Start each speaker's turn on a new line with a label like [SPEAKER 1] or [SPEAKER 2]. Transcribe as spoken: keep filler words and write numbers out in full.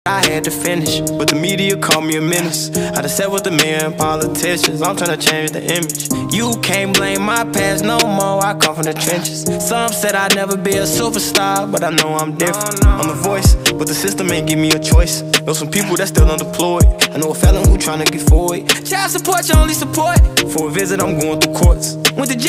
[SPEAKER 1] I had to finish, but the media called me a menace. I done sat with the men, politicians, I'm tryna change the image. You can't blame my past no more, I come from the trenches. Some said I'd never be a superstar, but I know I'm different. I'm a voice, but the system ain't give me a choice. Know some people that's still unemployed. I know a felon who tryna get forward. Child support, your only support. For a visit, I'm going through courts. Went to jail.